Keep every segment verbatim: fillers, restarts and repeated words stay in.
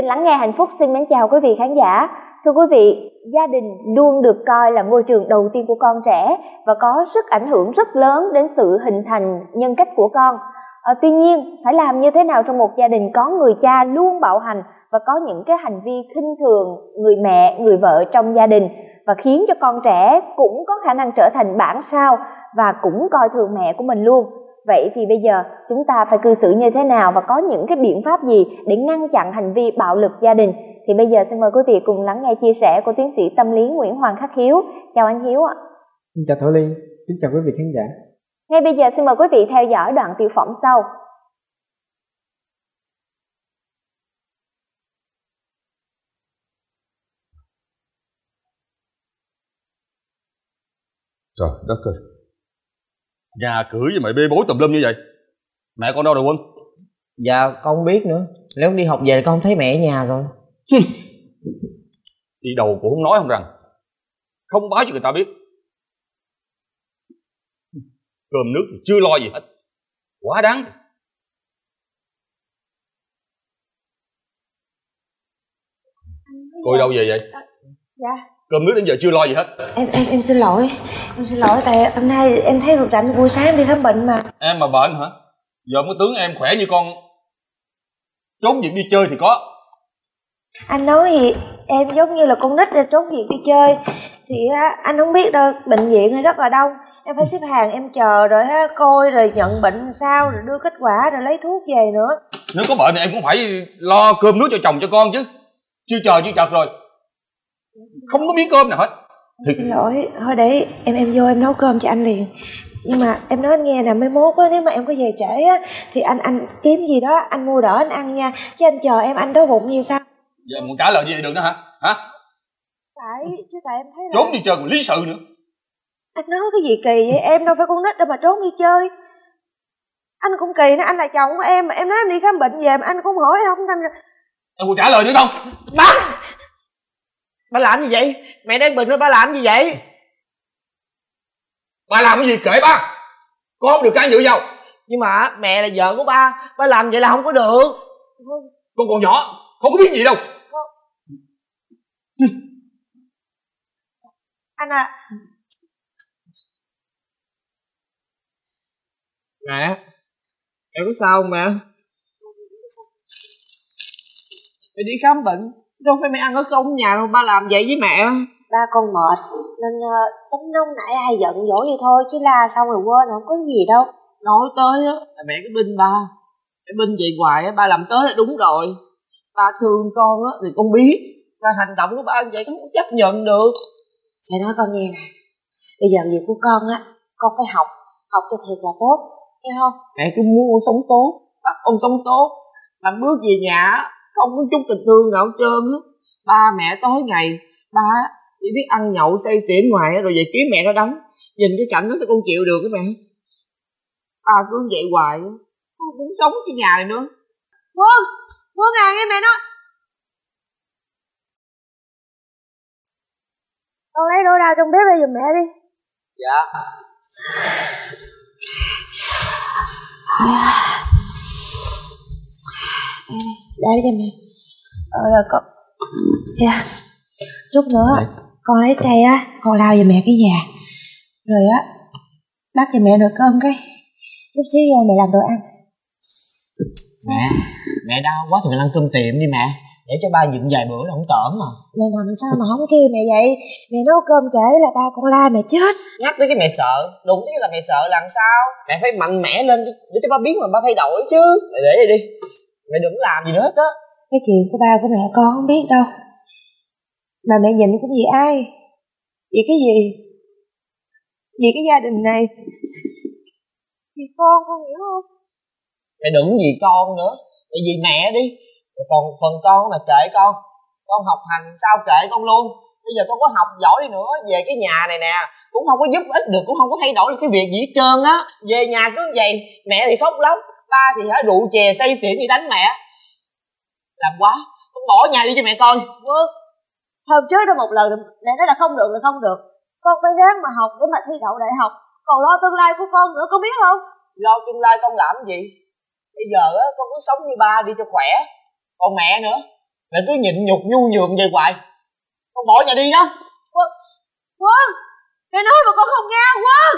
lắng nghe Hạnh Phúc xin mến chào quý vị khán giả. Thưa quý vị, gia đình luôn được coi là ngôi trường đầu tiên của con trẻ và có sức ảnh hưởng rất lớn đến sự hình thành nhân cách của con. À, tuy nhiên, phải làm như thế nào trong một gia đình có người cha luôn bạo hành và có những cái hành vi khinh thường người mẹ, người vợ trong gia đình và khiến cho con trẻ cũng có khả năng trở thành bản sao và cũng coi thường mẹ của mình luôn. Vậy thì bây giờ chúng ta phải cư xử như thế nào và có những cái biện pháp gì để ngăn chặn hành vi bạo lực gia đình? Thì bây giờ xin mời quý vị cùng lắng nghe chia sẻ của tiến sĩ tâm lý Nguyễn Hoàng Khắc Hiếu. Chào anh Hiếu ạ. Xin chào Thảo Ly, xin chào quý vị khán giả. Ngay bây giờ xin mời quý vị theo dõi đoạn tiểu phẩm sau. Trời đất ơi, nhà cửa với mày bê bối tùm lum như vậy. Mẹ con đâu rồi Quân? Dạ con không biết nữa. Nếu đi học về con không thấy mẹ ở nhà rồi. Đi đầu cũng không nói không rằng, không báo cho người ta biết. Cơm nước thì chưa lo gì hết, quá đáng. Cô đâu về vậy? À, dạ. Cơm nước đến giờ chưa lo gì hết. Em em em xin lỗi, em xin lỗi tại hôm nay em thấy rảnh buổi sáng đi khám bệnh mà. Em mà bệnh hả? Giờ mới tướng em khỏe như con trốn việc đi chơi thì có. Anh nói gì em giống như là con nít ra trốn việc đi chơi thì á, anh không biết đâu, bệnh viện hay rất là đông, em phải xếp hàng em chờ rồi á, coi rồi nhận bệnh sao rồi đưa kết quả rồi lấy thuốc về nữa. Nếu có bệnh thì em cũng phải lo cơm nước cho chồng cho con chứ. Chưa chờ chưa chật rồi không có miếng cơm nào hết. Thì... xin lỗi, thôi để em em vô em nấu cơm cho anh liền. Nhưng mà em nói anh nghe nè, mai mốt á, nếu mà em có về trễ á thì anh anh kiếm gì đó anh mua đỡ anh ăn nha, chứ anh chờ em anh đói bụng gì sao? Giờ em còn trả lời gì vậy được nữa hả? Hả? Tại chứ tại em thấy là trốn đi chơi còn lý sự nữa. Anh nói cái gì kỳ vậy? Em đâu phải con nít đâu mà trốn đi chơi. Anh cũng kỳ nữa, anh là chồng của em mà em nói em đi khám bệnh về mà anh cũng hỏi không tâm. Em còn trả lời nữa không? Ba Ba làm gì vậy? Mẹ đang bệnh rồi ba làm gì vậy? Ba làm cái gì kệ ba, con không được can dự vào. Nhưng mà mẹ là vợ của ba, ba làm vậy là không có được. Con còn nhỏ không có biết gì đâu. Anh à. Mẹ, mẹ có sao không mẹ? Mẹ đi khám bệnh, đâu phải mẹ ăn ở không nhà đâu, ba làm vậy với mẹ. Ba con mệt nên uh, tính nóng nảy hay giận dỗi vậy thôi, chứ la xong rồi quên không có gì đâu. Nói tới á là mẹ cái binh ba, cái binh vậy hoài á, ba làm tới là đúng rồi. Ba thương con á thì con biết, ba hành động của ba vậy con không chấp nhận được. Mẹ nói con nghe nè, bây giờ việc của con á, con phải học, học cho thiệt là tốt, nghe không? Mẹ cứ muốn con sống tốt, bắt con sống tốt, làm bước về nhà không có chút tình thương nào hết trơn á. Ba mẹ tối ngày, ba chỉ biết ăn nhậu say xỉn ngoài rồi về kiếm mẹ nó đánh. Nhìn cái cảnh đó sao con chịu được cái mẹ? Ba cứ vậy hoài á, con cũng sống cái nhà này nữa. Quân, Quân à, nghe mẹ nói. Con lấy đôi đao trong bếp ra giùm mẹ đi. Dạ. Để đi cho mẹ. Ờ là con. Dạ. Chút nữa Đấy. Con lấy cây á, con lao về mẹ cái nhà. Rồi á, bắt cho mẹ nồi cơm cái. Chút xíu vô mẹ làm đồ ăn. Mẹ, mẹ đau quá thì mình ăn cơm tiệm đi mẹ. Để cho ba dựng vài bữa là không tởm mà. Mẹ làm sao mà không kêu mẹ vậy? Mẹ nấu cơm trễ là ba con la mẹ chết. Nhắc tới cái mẹ sợ, đúng cái là mẹ sợ làm sao? Mẹ phải mạnh mẽ lên để cho ba biết mà ba thay đổi chứ. Mẹ để đây đi, mẹ đừng làm gì nữa hết á. Cái chuyện của ba của mẹ con không biết đâu, mà mẹ nhìn cũng vì ai? Vì cái gì? Vì cái gia đình này. Vì con, con hiểu không? Mẹ đừng vì con nữa, mẹ vì mẹ đi. Còn phần con mà kệ con, con học hành sao kệ con luôn. Bây giờ con có học giỏi đi nữa, về cái nhà này nè cũng không có giúp ích được, cũng không có thay đổi được cái việc gì hết trơn á. Về nhà cứ vậy, mẹ thì khóc lóc, ba thì hả rượu chè say xỉn đi đánh mẹ. Làm quá, con bỏ nhà đi cho mẹ coi. Vâng, hôm trước đó một lần mẹ nói là không được là không được. Con phải ráng mà học để mà thi đậu đại học, còn lo tương lai của con nữa, con biết không? Lo tương lai con làm gì? Bây giờ á con cứ sống như ba đi cho khỏe. Còn mẹ nữa, lại cứ nhịn nhục nhu nhường vậy hoài. Con bỏ nhà đi đó. Quân, Quân, mẹ nói mà con không nghe. Quân.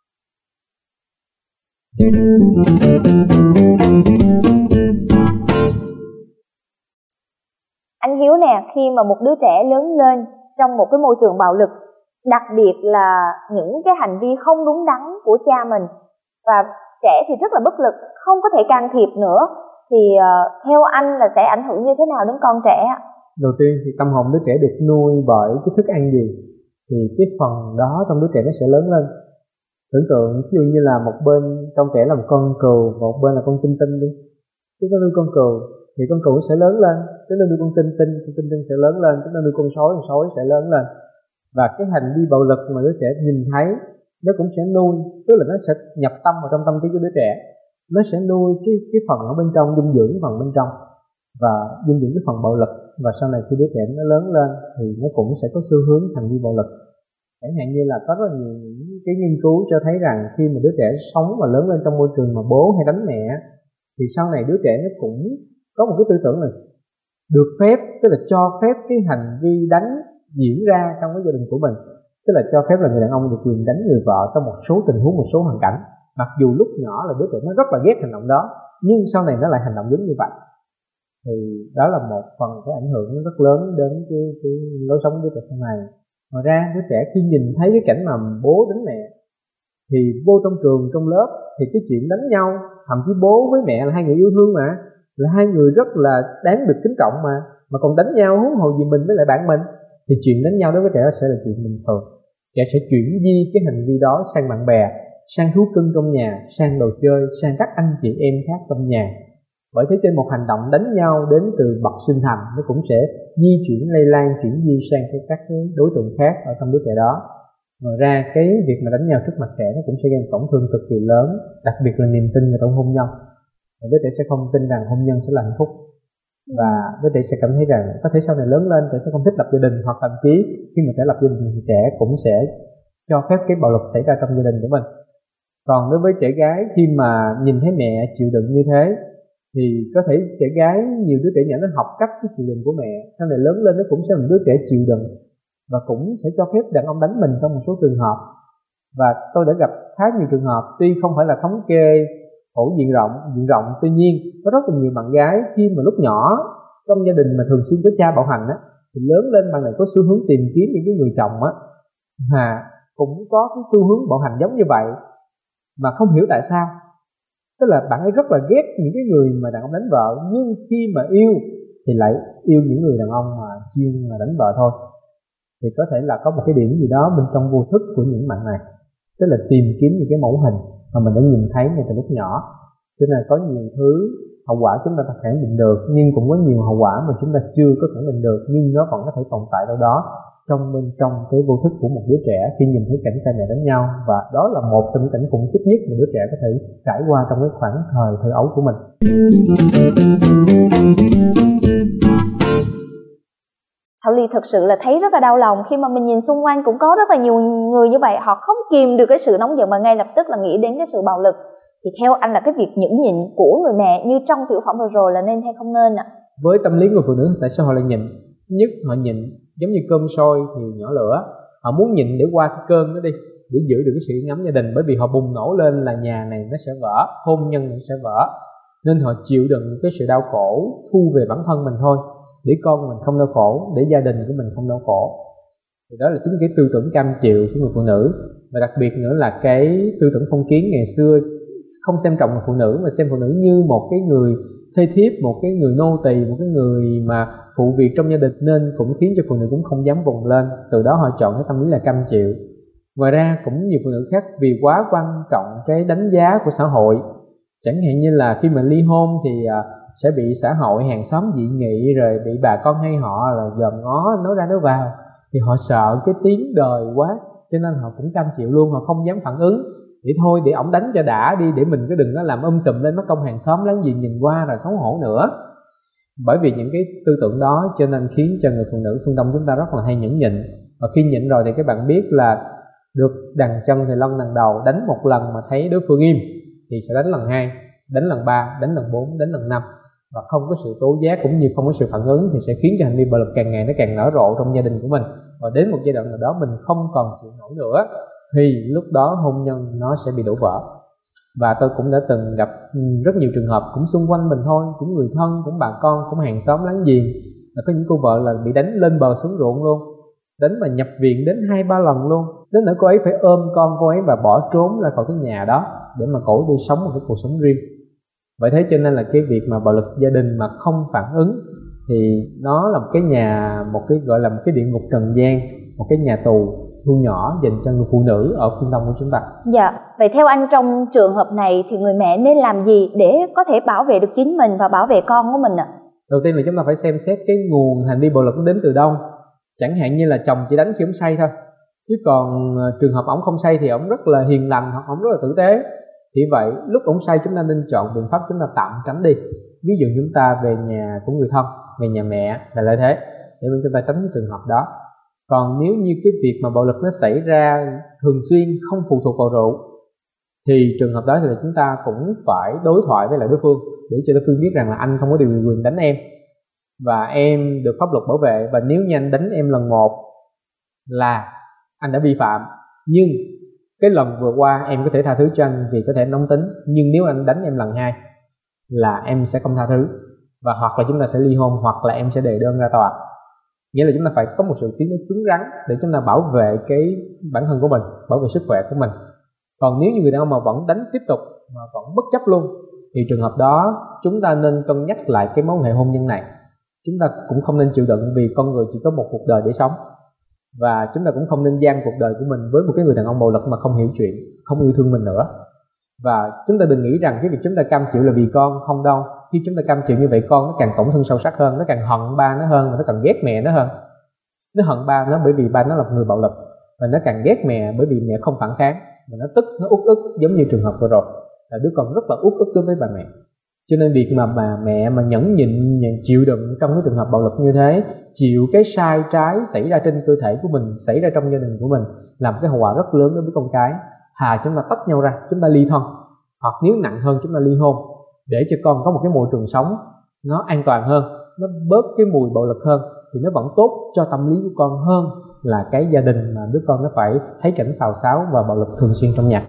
Anh Hiếu nè, khi mà một đứa trẻ lớn lên trong một cái môi trường bạo lực, đặc biệt là những cái hành vi không đúng đắn của cha mình, và trẻ thì rất là bất lực, không có thể can thiệp nữa, thì uh, theo anh là sẽ ảnh hưởng như thế nào đến con trẻ? Đầu tiên thì tâm hồn đứa trẻ được nuôi bởi cái thức ăn gì thì cái phần đó trong đứa trẻ nó sẽ lớn lên. Tưởng tượng ví dụ như là một bên trong trẻ là một con cừu, một bên là con tinh tinh đi. Chúng ta nuôi con cừu thì con cừu sẽ lớn lên, chúng ta nuôi con tinh tinh, con tinh tinh sẽ lớn lên, chúng ta nuôi con sói, con sói sẽ lớn lên. Và cái hành vi bạo lực mà đứa trẻ nhìn thấy nó cũng sẽ nuôi, tức là nó sẽ nhập tâm vào trong tâm trí của đứa trẻ, nó sẽ nuôi cái cái phần ở bên trong, dinh dưỡng cái phần bên trong và dinh dưỡng cái phần bạo lực. Và sau này khi đứa trẻ nó lớn lên thì nó cũng sẽ có xu hướng hành vi bạo lực. Chẳng hạn như là có rất là nhiều những cái nghiên cứu cho thấy rằng khi mà đứa trẻ sống và lớn lên trong môi trường mà bố hay đánh mẹ thì sau này đứa trẻ nó cũng có một cái tư tưởng là được phép, tức là cho phép cái hành vi đánh diễn ra trong cái gia đình của mình, tức là cho phép là người đàn ông được quyền đánh người vợ trong một số tình huống, một số hoàn cảnh, mặc dù lúc nhỏ là đứa trẻ nó rất là ghét hành động đó, nhưng sau này nó lại hành động giống như vậy. Thì đó là một phần cái ảnh hưởng rất lớn đến cái, cái lối sống của đứa trẻ sau này. Ngoài ra đứa trẻ khi nhìn thấy cái cảnh mà bố đánh mẹ thì vô trong trường, trong lớp thì cái chuyện đánh nhau, thậm chí bố với mẹ là hai người yêu thương mà, là hai người rất là đáng được kính trọng mà mà còn đánh nhau, huống hồ gì mình với lại bạn mình, thì chuyện đánh nhau đối với trẻ sẽ là chuyện bình thường. Trẻ sẽ chuyển di cái hành vi đó sang bạn bè, sang thú cưng trong nhà, sang đồ chơi, sang các anh chị em khác trong nhà. Bởi thế trên một hành động đánh nhau đến từ bậc sinh thành, nó cũng sẽ di chuyển, lây lan, chuyển di sang cái các cái đối tượng khác ở trong đứa trẻ đó. Ngoài ra cái việc mà đánh nhau trước mặt trẻ nó cũng sẽ gây tổn thương cực kỳ lớn, đặc biệt là niềm tin vào trong hôn nhân. Đứa trẻ sẽ không tin rằng hôn nhân sẽ là hạnh phúc, và đứa trẻ sẽ cảm thấy rằng có thể sau này lớn lên trẻ sẽ không thích lập gia đình, hoặc thậm chí khi mà trẻ lập gia đình thì trẻ cũng sẽ cho phép cái bạo lực xảy ra trong gia đình của mình. Còn đối với trẻ gái, khi mà nhìn thấy mẹ chịu đựng như thế thì có thể trẻ gái, nhiều đứa trẻ nhỏ nó học cách cái chịu đựng của mẹ, sau này lớn lên nó cũng sẽ là một đứa trẻ chịu đựng và cũng sẽ cho phép đàn ông đánh mình trong một số trường hợp. Và tôi đã gặp khá nhiều trường hợp, tuy không phải là thống kê phổ diện rộng, diện rộng, tuy nhiên có rất là nhiều bạn gái khi mà lúc nhỏ trong gia đình mà thường xuyên có cha bạo hành á, thì lớn lên bạn này có xu hướng tìm kiếm những cái người chồng á mà cũng có cái xu hướng bạo hành giống như vậy mà không hiểu tại sao. Tức là bạn ấy rất là ghét những cái người mà đàn ông đánh vợ, nhưng khi mà yêu thì lại yêu những người đàn ông mà chuyên mà đánh vợ thôi. Thì có thể là có một cái điểm gì đó bên trong vô thức của những bạn này, tức là tìm kiếm những cái mẫu hình mà mình đã nhìn thấy ngay từ lúc nhỏ. Cho nên có nhiều thứ hậu quả chúng ta có khẳng định được, nhưng cũng có nhiều hậu quả mà chúng ta chưa có khẳng định được, nhưng nó vẫn có thể tồn tại đâu đó trong bên trong cái vô thức của một đứa trẻ khi nhìn thấy cảnh cha mẹ đánh nhau. Và đó là một trong những cảnh khủng khiếp nhất mà đứa trẻ có thể trải qua trong cái khoảng thời thơ ấu của mình. Thảo Ly thực sự là thấy rất là đau lòng khi mà mình nhìn xung quanh cũng có rất là nhiều người như vậy, họ không kìm được cái sự nóng giận mà ngay lập tức là nghĩ đến cái sự bạo lực. Thì theo anh là cái việc nhẫn nhịn của người mẹ như trong tiểu phẩm vừa rồi là nên hay không nên ạ? Với tâm lý của phụ nữ tại sao họ lại nhịn? Nhất họ nhịn giống như cơm sôi thì nhỏ lửa, họ muốn nhịn để qua cái cơn đó đi, để giữ được cái sự yên ấm gia đình. Bởi vì họ bùng nổ lên là nhà này nó sẽ vỡ, hôn nhân nó sẽ vỡ, nên họ chịu đựng cái sự đau khổ thu về bản thân mình thôi, để con mình không đau khổ, để gia đình của mình không đau khổ. Thì đó là chính cái tư tưởng cam chịu của người phụ nữ. Và đặc biệt nữa là cái tư tưởng phong kiến ngày xưa không xem trọng người phụ nữ, mà xem phụ nữ như một cái người thê thiếp, một cái người nô tỳ, một cái người mà phụ việc trong gia đình, nên cũng khiến cho phụ nữ cũng không dám vùng lên. Từ đó họ chọn cái tâm lý là cam chịu. Ngoài ra cũng nhiều phụ nữ khác vì quá quan trọng cái đánh giá của xã hội, chẳng hạn như là khi mà ly hôn thì sẽ bị xã hội, hàng xóm dị nghị, rồi bị bà con hay họ là dòm ngó, nói ra nói vào, thì họ sợ cái tiếng đời quá, cho nên họ cũng cam chịu luôn, họ không dám phản ứng, để thôi để ổng đánh cho đã đi, để mình cái đừng có làm um sùm lên mất công hàng xóm láng giềng nhìn qua rồi xấu hổ nữa. Bởi vì những cái tư tưởng đó cho nên khiến cho người phụ nữ phương Đông chúng ta rất là hay nhẫn nhịn. Và khi nhịn rồi thì các bạn biết là được đằng chân thì lăn đằng đầu, đánh một lần mà thấy đối phương im thì sẽ đánh lần hai, đánh lần ba, đánh lần bốn, đánh lần năm. và không có sự tố giác cũng như không có sự phản ứng thì sẽ khiến cho hành vi bạo lực càng ngày nó càng nở rộ trong gia đình của mình, và đến một giai đoạn nào đó mình không còn chịu nổi nữa thì lúc đó hôn nhân nó sẽ bị đổ vỡ. Và tôi cũng đã từng gặp rất nhiều trường hợp cũng xung quanh mình thôi, cũng người thân, cũng bà con, cũng hàng xóm láng giềng, là có những cô vợ là bị đánh lên bờ xuống ruộng luôn, đánh mà nhập viện đến hai ba lần luôn, đến nỗi cô ấy phải ôm con cô ấy và bỏ trốn ra khỏi cái nhà đó để mà cổ đi sống một cái cuộc sống riêng. Vậy thế cho nên là cái việc mà bạo lực gia đình mà không phản ứng thì nó là một cái nhà, một cái gọi là một cái địa ngục trần gian, một cái nhà tù thu nhỏ dành cho người phụ nữ ở phương Đông của chúng ta. Dạ, vậy theo anh trong trường hợp này thì người mẹ nên làm gì để có thể bảo vệ được chính mình và bảo vệ con của mình ạ? À? Đầu tiên là chúng ta phải xem xét cái nguồn hành vi bạo lực nó đến từ đâu. Chẳng hạn như là chồng chỉ đánh khi ông say thôi, chứ còn trường hợp ổng không say thì ổng rất là hiền lành hoặc ổng rất là tử tế. Thì vậy lúc ổng say chúng ta nên chọn biện pháp chúng ta tạm tránh đi. Ví dụ chúng ta về nhà của người thân, về nhà mẹ là lợi thế để chúng ta tránh cái trường hợp đó. Còn nếu như cái việc mà bạo lực nó xảy ra thường xuyên không phụ thuộc vào rượu thì trường hợp đó thì chúng ta cũng phải đối thoại với lại đối phương để cho đối phương biết rằng là anh không có điều quyền đánh em và em được pháp luật bảo vệ, và nếu như anh đánh em lần một là anh đã vi phạm, nhưng cái lần vừa qua em có thể tha thứ cho anh vì có thể nóng tính, nhưng nếu anh đánh em lần hai là em sẽ không tha thứ, và hoặc là chúng ta sẽ ly hôn hoặc là em sẽ đề đơn ra tòa. Nghĩa là chúng ta phải có một sự tiếng nói cứng rắn để chúng ta bảo vệ cái bản thân của mình, bảo vệ sức khỏe của mình. Còn nếu như người đàn ông mà vẫn đánh tiếp tục mà vẫn bất chấp luôn thì trường hợp đó chúng ta nên cân nhắc lại cái mối hệ hôn nhân này. Chúng ta cũng không nên chịu đựng vì con người chỉ có một cuộc đời để sống, và chúng ta cũng không nên dang cuộc đời của mình với một cái người đàn ông bạo lực mà không hiểu chuyện, không yêu thương mình nữa. Và chúng ta đừng nghĩ rằng cái việc chúng ta cam chịu là vì con, không đâu. Khi chúng ta cam chịu như vậy con nó càng tổn thương sâu sắc hơn, nó càng hận ba nó hơn, và nó càng ghét mẹ nó hơn. Nó hận ba nó bởi vì ba nó là một người bạo lực, và nó càng ghét mẹ bởi vì mẹ không phản kháng, và nó tức, nó uất ức giống như trường hợp vừa rồi là đứa con rất là uất ức đối với bà mẹ. Cho nên việc mà bà mẹ mà nhẫn nhịn chịu đựng trong cái trường hợp bạo lực như thế, chịu cái sai trái xảy ra trên cơ thể của mình, xảy ra trong gia đình của mình, làm cái hậu quả rất lớn đối với con cái. Hà chúng ta tách nhau ra, chúng ta ly thân, hoặc nếu nặng hơn chúng ta ly hôn, để cho con có một cái môi trường sống nó an toàn hơn, nó bớt cái mùi bạo lực hơn, thì nó vẫn tốt cho tâm lý của con hơn là cái gia đình mà đứa con nó phải thấy cảnh xào xáo và bạo lực thường xuyên trong nhà.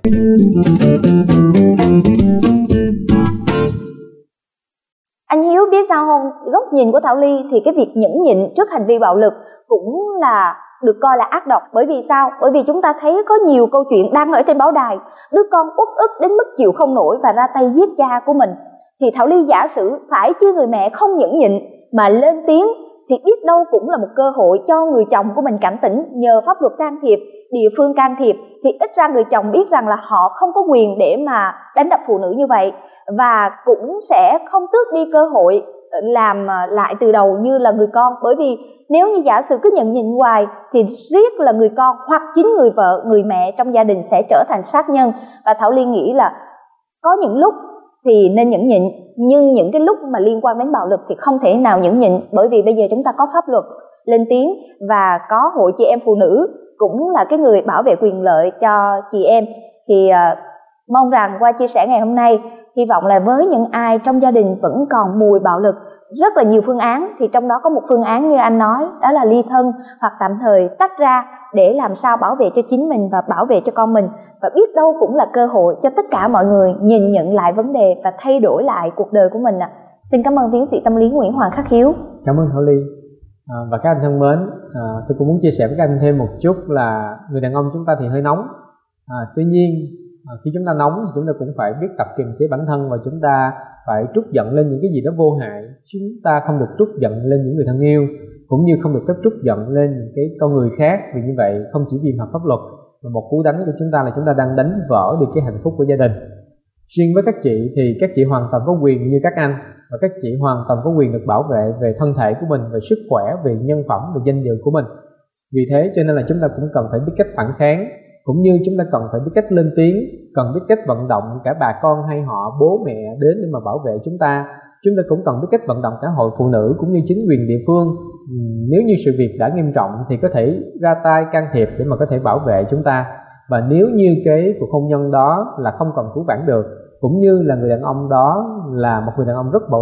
Anh Hiếu biết sao không? Góc nhìn của Thảo Ly thì cái việc nhẫn nhịn trước hành vi bạo lực cũng là được coi là ác độc. Bởi vì sao? Bởi vì chúng ta thấy có nhiều câu chuyện đăng ở trên báo đài, đứa con uất ức đến mức chịu không nổi và ra tay giết cha của mình. Thì Thảo Ly giả sử phải chứ người mẹ không nhẫn nhịn mà lên tiếng thì biết đâu cũng là một cơ hội cho người chồng của mình cảnh tỉnh, nhờ pháp luật can thiệp, địa phương can thiệp, thì ít ra người chồng biết rằng là họ không có quyền để mà đánh đập phụ nữ như vậy, và cũng sẽ không tước đi cơ hội làm lại từ đầu như là người con. Bởi vì nếu như giả sử cứ nhẫn nhịn hoài thì riết là người con hoặc chính người vợ, người mẹ trong gia đình sẽ trở thành sát nhân. Và Thảo Ly nghĩ là có những lúc thì nên nhẫn nhịn, nhưng những cái lúc mà liên quan đến bạo lực thì không thể nào nhẫn nhịn, bởi vì bây giờ chúng ta có pháp luật lên tiếng và có hội chị em phụ nữ cũng là cái người bảo vệ quyền lợi cho chị em. Thì uh, mong rằng qua chia sẻ ngày hôm nay, hy vọng là với những ai trong gia đình vẫn còn mùi bạo lực, rất là nhiều phương án, thì trong đó có một phương án như anh nói, đó là ly thân hoặc tạm thời tách ra để làm sao bảo vệ cho chính mình và bảo vệ cho con mình. Và biết đâu cũng là cơ hội cho tất cả mọi người nhìn nhận lại vấn đề và thay đổi lại cuộc đời của mình ạ. À. Xin cảm ơn tiến sĩ tâm lý Nguyễn Hoàng Khắc Hiếu. Cảm ơn Thảo Ly. À, và các anh thân mến, à, tôi cũng muốn chia sẻ với các anh thêm một chút là người đàn ông chúng ta thì hơi nóng. À, tuy nhiên à, khi chúng ta nóng thì chúng ta cũng phải biết tập kiềm chế bản thân, và chúng ta phải trút giận lên những cái gì đó vô hại. Chúng ta không được trút giận lên những người thân yêu, cũng như không được phép trút giận lên những cái con người khác, vì như vậy không chỉ vi phạm pháp luật mà một cú đánh của chúng ta là chúng ta đang đánh vỡ đi cái hạnh phúc của gia đình. Riêng với các chị thì các chị hoàn toàn có quyền như các anh, và các chị hoàn toàn có quyền được bảo vệ về thân thể của mình, về sức khỏe, về nhân phẩm, về danh dự của mình. Vì thế cho nên là chúng ta cũng cần phải biết cách phản kháng, cũng như chúng ta cần phải biết cách lên tiếng, cần biết cách vận động cả bà con hay họ, bố mẹ đến để mà bảo vệ chúng ta. Chúng ta cũng cần biết cách vận động cả hội phụ nữ cũng như chính quyền địa phương. Nếu như sự việc đã nghiêm trọng thì có thể ra tay can thiệp để mà có thể bảo vệ chúng ta. Và nếu như cái cuộc hôn nhân đó là không còn cứu vãn được, cũng như là người đàn ông đó là một người đàn ông rất bạo lực,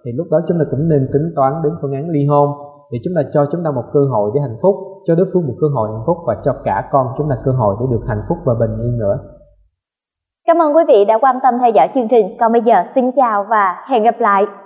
thì lúc đó chúng ta cũng nên tính toán đến phương án ly hôn, để chúng ta cho chúng ta một cơ hội để hạnh phúc, cho đối phương một cơ hội hạnh phúc, và cho cả con chúng ta cơ hội để được hạnh phúc và bình yên nữa. Cảm ơn quý vị đã quan tâm theo dõi chương trình. Còn bây giờ xin chào và hẹn gặp lại.